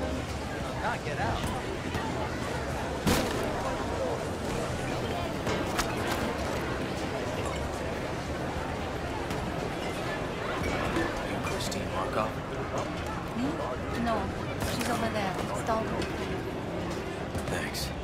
Not get out. Christine Markov? Me? No. She's over there. Stalker. Thanks.